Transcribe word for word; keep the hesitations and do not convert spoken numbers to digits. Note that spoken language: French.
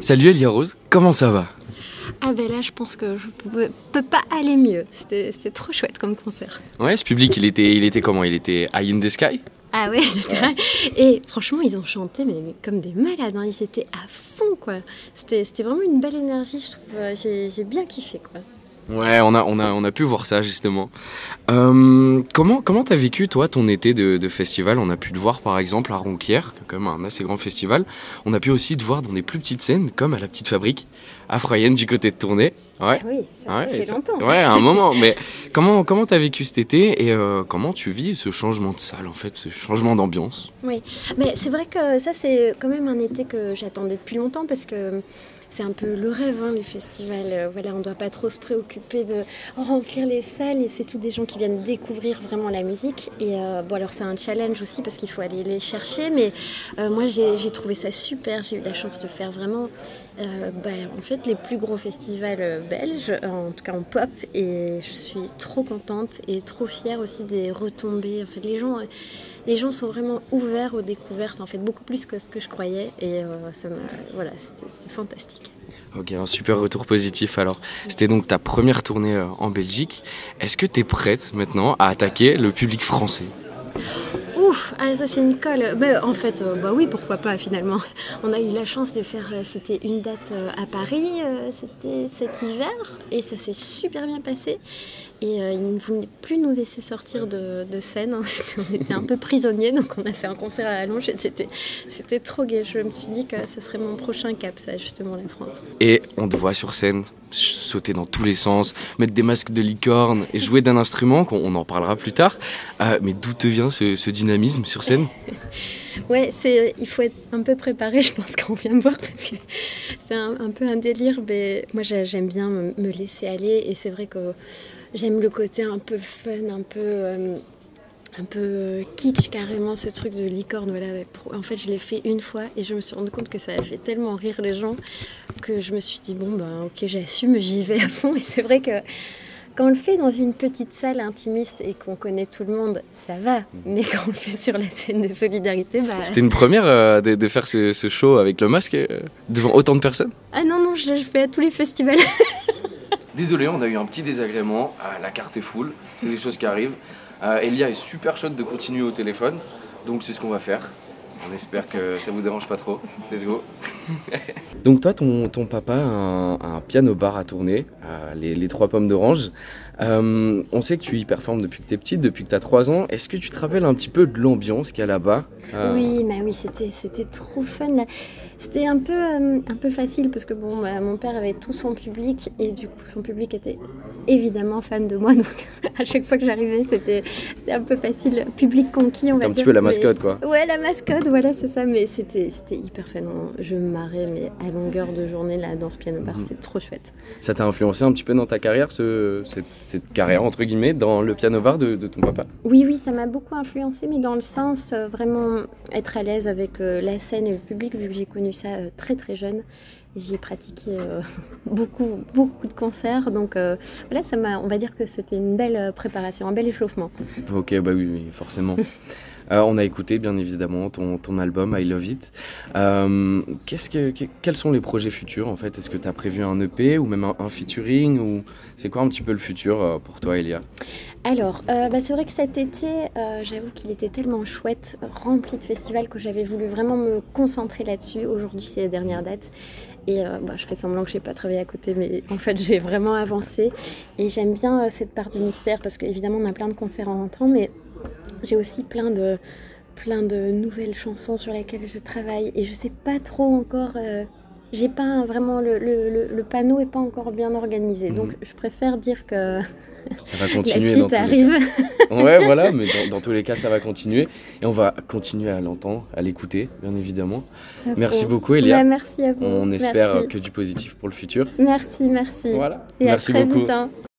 Salut Elia Rose, comment ça va? Ah ben là, je pense que je peux, peux pas aller mieux. C'était c'était trop chouette comme concert. Ouais, ce public, il était, il était comment? Il était high in the sky? Ah ouais, et franchement, ils ont chanté mais, mais comme des malades, hein. Ils étaient à fond, quoi. C'était c'était vraiment une belle énergie, je trouve. J'ai j'ai bien kiffé, quoi. Ouais, on a, on a, on a pu voir ça justement. Euh, comment, comment t'as vécu toi ton été de, de festival? On a pu te voir par exemple à Ronquière, qui est quand même un assez grand festival. On a pu aussi te voir dans des plus petites scènes, comme à la Petite Fabrique, à Froyenne du côté de Tournai. Ouais. Ah oui, ça, ouais, ça fait ça- longtemps. Ouais, à un moment. Mais comment, comment t'as vécu cet été et euh, comment tu vis ce changement de salle en fait, ce changement d'ambiance? Oui, mais c'est vrai que ça, c'est quand même un été que j'attendais depuis longtemps parce que c'est un peu le rêve, hein, les festivals. Euh, Voilà, on ne doit pas trop se préoccuper de remplir les salles et c'est tous des gens qui viennent découvrir vraiment la musique. Et euh, bon, alors c'est un challenge aussi parce qu'il faut aller les chercher, mais euh, moi j'ai j'ai trouvé ça super. J'ai eu la chance de faire vraiment euh, bah, en fait les plus gros festivals euh, belges, en tout cas en pop, et je suis trop contente et trop fière aussi des retombées. En fait, les gens. euh, Les gens sont vraiment ouverts aux découvertes, en fait, beaucoup plus que ce que je croyais. Et euh, ça m'a, voilà, c'était- c'est fantastique. Ok, un super retour positif alors. C'était donc ta première tournée euh, en Belgique. Est-ce que t'es prête maintenant à attaquer le public français? Ouf, ah, ça c'est une colle. Bah, en fait, euh, bah oui, pourquoi pas finalement. On a eu la chance de faire, euh, c'était une date euh, à Paris, euh, c'était cet hiver, et ça s'est super bien passé. Et euh, ils ne voulaient plus nous laisser sortir de, de scène, hein. On était un peu prisonniers, donc on a fait un concert à Allonge, et c'était, c'était trop gai. Je me suis dit que ça serait mon prochain cap, ça, justement, la France. Et on te voit sur scène sauter dans tous les sens, mettre des masques de licorne et jouer d'un instrument, qu'on on en parlera plus tard. Euh, mais d'où te vient ce, ce dynamisme sur scène? Ouais, c'est, il faut être un peu préparé, je pense, quand on vient me voir, parce que c'est un, un peu un délire, mais moi j'ai- j'aime bien me, me laisser aller, et c'est vrai que j'aime le côté un peu fun, un peu, euh, un peu euh, kitsch carrément, ce truc de licorne. Voilà. Ouais, pour- en fait, je l'ai fait une fois, et je me suis rendu compte que ça a fait tellement rire les gens, que je me suis dit, bon, ben ok, j'assume, j'y vais à fond, et c'est vrai que quand on le fait dans une petite salle intimiste et qu'on connaît tout le monde, ça va. Mais quand on le fait sur la scène de solidarité, bah... C'était une première euh, de, de faire ce, ce show avec le masque euh, devant autant de personnes? Ah non, non, je, je fais à tous les festivals. Désolé, on a eu un petit désagrément. Ah, la carte est full, c'est des choses qui arrivent. Euh, Elia est super chaude de continuer au téléphone, donc c'est ce qu'on va faire. On espère que ça vous dérange pas trop. Let's go. Donc toi, ton, ton papa a un, a un piano bar à tourner, euh, les, les trois pommes d'orange. Euh, on sait que tu y performes depuis que t'es petite, depuis que t'as trois ans. Est-ce que tu te rappelles un petit peu de l'ambiance qu'il y a là-bas? Euh, Oui, bah oui, c'était, c'était trop fun, là. C'était un peu, euh, un peu facile parce que bon, bah, mon père avait tout son public, et du coup son public était évidemment fan de moi, donc à chaque fois que j'arrivais, c'était, c'était un peu facile. Public conquis, on va T'es un dire. petit peu la mais- mascotte, quoi. Ouais, la mascotte, voilà, c'est ça, mais c'était, c'était hyper fun. Je me marrais, mais à longueur de journée là, dans ce piano bar, Mhm. c'est trop chouette. Ça t'a influencé un petit peu dans ta carrière, ce, cette, cette carrière entre guillemets, dans le piano bar de, de ton papa? Oui, oui, ça m'a beaucoup influencé, mais dans le sens euh, vraiment être à l'aise avec euh, la scène et le public, vu que j'ai connu ça euh, très très jeune. J'ai pratiqué euh, beaucoup, beaucoup de concerts, donc euh, voilà, ça m'a, on va dire que c'était une belle euh, préparation, un bel échauffement. Ok, bah oui, oui, forcément. Euh, on a écouté bien évidemment ton, ton album I Love It. Euh, qu'est-ce que, que- quels sont les projets futurs en fait? Est-ce que tu as prévu un E P ou même un, un featuring, ou c'est quoi un petit peu le futur euh, pour toi, Elia? Alors, euh, bah, c'est vrai que cet été, euh, j'avoue qu'il était tellement chouette, rempli de festivals, que j'avais voulu vraiment me concentrer là-dessus. Aujourd'hui, c'est la dernière date. Et euh, bah, je fais semblant que je n'ai pas travaillé à côté, mais en fait, j'ai vraiment avancé. Et j'aime bien euh, cette part de mystère, parce qu'évidemment, on a plein de concerts en rentrant, mais j'ai aussi plein de, plein de nouvelles chansons sur lesquelles je travaille. Et je sais pas trop encore... euh, j'ai pas un- vraiment... Le, le, le, le panneau est pas encore bien organisé. Mhm. Donc, je préfère dire que Ça va la continuer dans suite tous les arrive. cas. Ouais, voilà, mais dans, dans tous les cas, ça va continuer. Et on va continuer à l'entendre, à l'écouter, bien évidemment. Merci beaucoup, Elia. Bah, merci à vous. On espère Merci. que du positif pour le futur. Merci, merci. Voilà. Et Merci à très beaucoup. vite, hein.